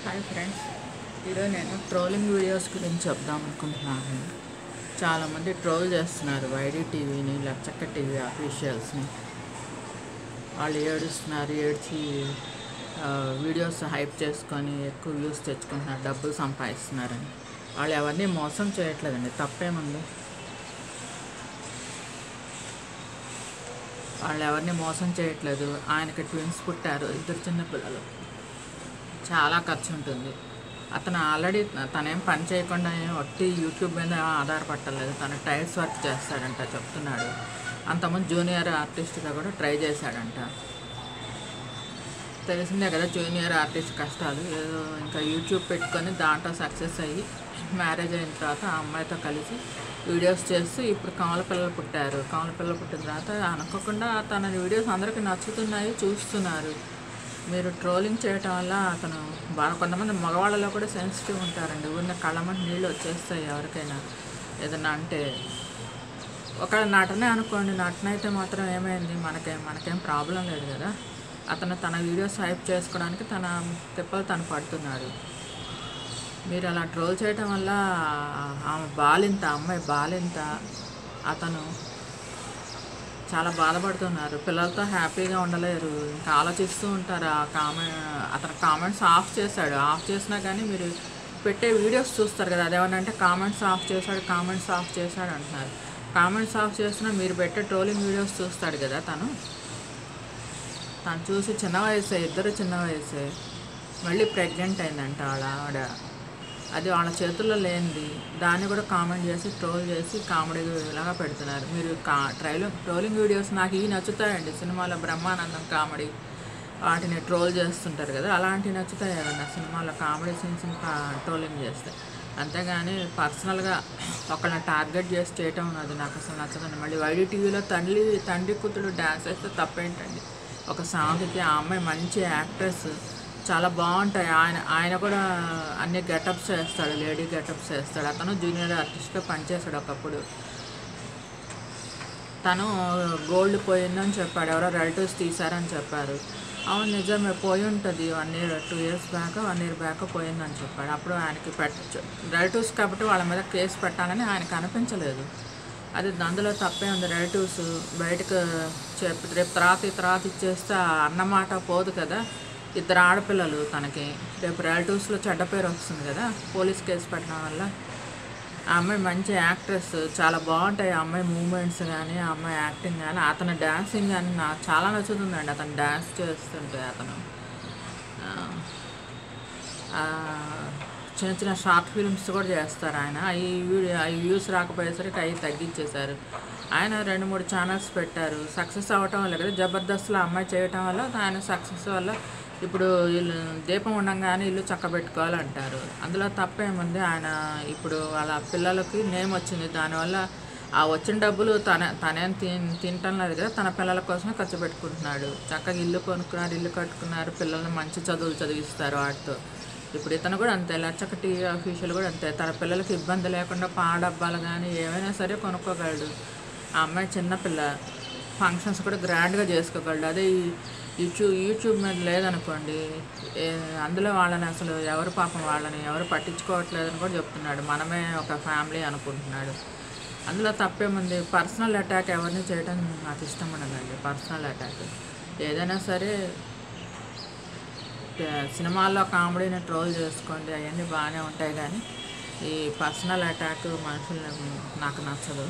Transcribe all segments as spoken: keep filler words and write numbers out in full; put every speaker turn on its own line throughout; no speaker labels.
Hi friends, ఈరోజు నేను trolling videos గురించి చెప్దాం అనుకుంటున్నాను. చాలామంది ట్రోల్ చేస్తున్నారు వైడి టీవీని, లచ్చక్క టీవీ అఫీషియల్స్ని. వాళ్ళు ఏడుస్తున్నారు, ఏడ్చి వీడియోస్ హైప్ చేసుకొని ఎక్కువ వ్యూస్ తెచ్చుకుంటున్నారు, డబ్బులు సంపాదిస్తున్నారని. వాళ్ళు ఎవరిని మోసం చేయట్లేదండి, తప్పేముంది? వాళ్ళు ఎవరిని మోసం చేయట్లేదు. ఆయనకి ట్విన్స్ పుట్టారు, ఇద్దరు చిన్న పిల్లలు. చాలా ఖర్చు ఉంటుంది. అతను ఆల్రెడీ తనేం పని చేయకుండా ఒట్టి యూట్యూబ్ మీద ఆధారపడలేదు. తను టైల్స్ వర్క్ చేస్తాడంట చెప్తున్నాడు. అంతకుముందు జూనియర్ ఆర్టిస్ట్గా కూడా ట్రై చేశాడంట. తెలిసిందే కదా జూనియర్ ఆర్టిస్ట్ కష్టాలు. ఏదో ఇంకా యూట్యూబ్ పెట్టుకొని దాంట్లో సక్సెస్ అయ్యి మ్యారేజ్ అయిన తర్వాత ఆ అమ్మాయితో కలిసి వీడియోస్ చేస్తూ ఇప్పుడు కమల పిల్లలు పుట్టారు. కమల పిల్లలు పుట్టిన తర్వాత అనుకోకుండా తన వీడియోస్ అందరికీ నచ్చుతున్నాయి, చూస్తున్నారు. మీరు ట్రోలింగ్ చేయటం వల్ల అతను బాగా, కొంతమంది మగవాళ్ళలో కూడా సెన్సిటివ్ ఉంటారండి. ఊరిన కళ్ళమంట నీళ్ళు వచ్చేస్తాయి ఎవరికైనా ఏదన్నా అంటే. ఒక నటనే అనుకోండి, నటన అయితే మాత్రం ఏమైంది, మనకేం మనకేం ప్రాబ్లం లేదు కదా. అతను తన వీడియోస్ హైప్ చేసుకోవడానికి తన తిప్పలు తను పడుతున్నాడు. మీరు అలా ట్రోల్ చేయటం వల్ల ఆమె బాలింత, అమ్మాయి బాలింత, అతను చాలా బాధపడుతున్నారు. పిల్లలతో హ్యాపీగా ఉండలేరు, ఇంకా ఆలోచిస్తూ ఉంటారు. ఆ కామెంట్ అతను కామెంట్స్ ఆఫ్ చేశాడు. ఆఫ్ చేసినా కానీ మీరు పెట్టే వీడియోస్ చూస్తారు కదా, అదేమనంటే కామెంట్స్ ఆఫ్ చేశాడు, కామెంట్స్ ఆఫ్ చేశాడు అంటున్నారు. కామెంట్స్ ఆఫ్ చేసినా మీరు పెట్టే ట్రోలింగ్ వీడియోస్ చూస్తాడు కదా తను. తను చూసి చిన్న వయసే, ఇద్దరు చిన్న వయసే. మళ్ళీ ప్రెగ్నెంట్ అయిందంట వాళ్ళ ఆవిడ. అది వాళ్ళ చేతుల్లో లేనిది, దాన్ని కూడా కామెంట్ చేసి ట్రోల్ చేసి కామెడీ ఇలాగా పెడుతున్నారు. మీరు కా ట్రైలో ట్రోలింగ్ వీడియోస్ నాకు ఇవి నచ్చుతాయండి. సినిమాలో బ్రహ్మానందం కామెడీ వాటిని ట్రోల్ చేస్తుంటారు కదా, అలాంటివి నచ్చుతాయి ఏమన్నా సినిమాలో కామెడీ సీన్స్ ట్రోలింగ్ చేస్తే. అంతేగాని పర్సనల్గా ఒకళ్ళని టార్గెట్ చేసి చేయటం అది నాకు అసలు నచ్చదండి. మళ్ళీ వైడి టీవీలో తండ్రి తండ్రి కూతురు డ్యాన్స్ వేస్తే తప్పేంటండి? ఒక సాంగ్కి ఆ అమ్మాయి మంచి యాక్ట్రెస్, చాలా బాగుంటాయి. ఆయన ఆయన కూడా అన్ని గెటప్స్ వేస్తాడు, లేడీ గెటప్స్ వేస్తాడు. అతను జూనియర్ ఆర్టిస్ట్గా పనిచేశాడు ఒకప్పుడు. తను గోల్డ్ పోయిందని చెప్పాడు, ఎవరో రిలేటివ్స్ తీశారని చెప్పారు. అవును నిజమే, పోయి ఉంటుంది. One year two years back one year back పోయిందని చెప్పాడు. అప్పుడు ఆయనకి పెట్ట రిలేటివ్స్ కాబట్టి వాళ్ళ మీద కేసు పెట్టాలని ఆయనకు అనిపించలేదు. అది అందులో తప్పే ఉంది. రిలేటివ్స్ బయటకు చెప్పి రేపు తర్వాత తర్వాత ఇచ్చేస్తే అన్నమాట పోదు కదా. ఇద్దరు ఆడపిల్లలు తనకి, రేపు రిలేటివ్స్లో చెడ్డ పేరు వస్తుంది కదా పోలీస్ కేసు పెట్టడం వల్ల. ఆ అమ్మాయి మంచి యాక్ట్రెస్, చాలా బాగుంటాయి ఆ అమ్మాయి మూమెంట్స్ కానీ, ఆ అమ్మాయి యాక్టింగ్ కానీ, అతను డ్యాన్సింగ్ కానీ నాకు చాలా నచ్చుతుందండి. అతను డ్యాన్స్ చేస్తుంటే అతను చిన్న చిన్న షార్ట్ ఫిల్మ్స్ కూడా చేస్తారు ఆయన. ఈ వీడియో అవి వ్యూస్ రాకపోయేసరికి అవి తగ్గించేశారు. ఆయన రెండు మూడు ఛానల్స్ పెట్టారు, సక్సెస్ అవ్వటం వల్ల కదా. జబర్దస్త్లో అమ్మాయి చేయటం వల్ల ఆయన సక్సెస్ వల్ల ఇప్పుడు ఇల్లు దీపం ఉండగానే ఇల్లు చక్కబెట్టుకోవాలంటారు. అందులో తప్పేముంది? ఆయన ఇప్పుడు వాళ్ళ పిల్లలకి నేమ్ వచ్చింది, దానివల్ల ఆ వచ్చిన డబ్బులు తన తనేం తిన్ తింటం లేదు కదా, తన పిల్లల కోసమే ఖర్చు పెట్టుకుంటున్నాడు. చక్కగా ఇల్లు కొనుక్కున్నారు, ఇల్లు కట్టుకున్నారు, పిల్లల్ని మంచి చదువులు చదివిస్తారు వాటితో. ఇప్పుడు ఇతను కూడా అంతే, లచ్చక్క టీవీ అఫీషియల్ కూడా అంతే. తన పిల్లలకి ఇబ్బంది లేకుండా పాడబ్బాలు కానీ ఏమైనా సరే కొనుక్కోగలడు. ఆ అమ్మాయి చిన్నపిల్ల, ఫంక్షన్స్ కూడా గ్రాండ్గా చేసుకోగలడు. అదే యూట్యూబ్ యూట్యూబ్ మీద లేదనుకోండి, అందులో వాళ్ళని అసలు ఎవరు పాపం వాళ్ళని ఎవరు పట్టించుకోవట్లేదని కూడా చెప్తున్నాడు. మనమే ఒక ఫ్యామిలీ అనుకుంటున్నాడు. అందులో తప్పేముంది? పర్సనల్ అటాక్ ఎవరిని చేయడం నాకు ఇష్టం ఉండదండి. పర్సనల్ అటాక్ ఏదైనా సరే సినిమాల్లో కామెడీని ట్రోల్ చేసుకోండి, అవన్నీ బాగానే ఉంటాయి. కానీ ఈ పర్సనల్ అటాక్ మనుషుల్ని నాకు నచ్చదు.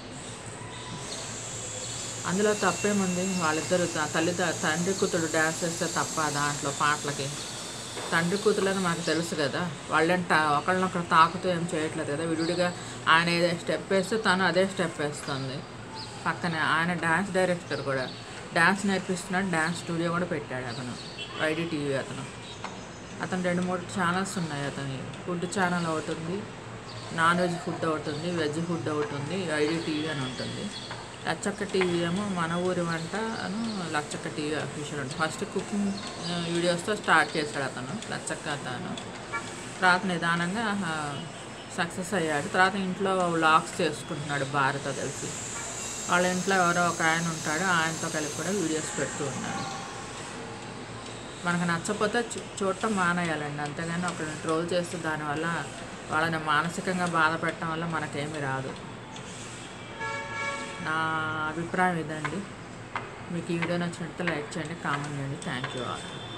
అందులో తప్పేముంది? వాళ్ళిద్దరు తల్లి తండ్రి కూతురు డ్యాన్స్ చేస్తే తప్ప దాంట్లో పాటలకి? తండ్రి కూతురులని మాకు తెలుసు కదా, వాళ్ళంట ఒకళ్ళనొకరు తాకుతూ ఏం చేయట్లేదు కదా. విడివిడిగా ఆయన ఏదే స్టెప్ వేస్తే తను అదే స్టెప్ వేస్తుంది పక్కనే. ఆయన డ్యాన్స్ డైరెక్టర్ కూడా, డ్యాన్స్ నేర్పిస్తున్నాడు, డ్యాన్స్ స్టూడియో కూడా పెట్టాడు అతను, వైడి టీవీ అతను. అతను రెండు మూడు ఛానల్స్ ఉన్నాయి. అతని ఫుడ్ ఛానల్ ఒకటి ఉంది, నాన్ వెజ్ ఫుడ్ ఒకటి ఉంది, వెజ్ ఫుడ్ ఒకటి ఉంది, వైడి టీవీ అని ఉంటుంది. లచ్చక్క టీవీ ఏమో మన ఊరి వంట అను లచ్చక్క టీవీ అఫీషియల్ ఉంటుంది. ఫస్ట్ కుకింగ్ వీడియోస్తో స్టార్ట్ చేశాడు అతను, లచ్చక్క అతను. తర్వాత నిదానంగా సక్సెస్ అయ్యాడు. తర్వాత ఇంట్లో వ్లాగ్స్ చేసుకుంటున్నాడు భార్యతో తెలిసి. వాళ్ళ ఇంట్లో ఎవరో ఒక ఆయన ఉంటాడు, ఆయనతో కలిపి కూడా వీడియోస్ పెడుతూ ఉన్నాడు. మనకు నచ్చకపోతే చూ- చూడటం మానేయాలండి. అంతేగాని ఒకరిని ట్రోల్ చేస్తూ దానివల్ల వాళ్ళని మానసికంగా బాధ పెట్టడం వల్ల మనకేమీ రాదు. నా అభిప్రాయం ఇదండి. మీకు ఈ వీడియో నచ్చినట్లయితే లైక్ చేయండి, కామెంట్ చేయండి. Thank you all.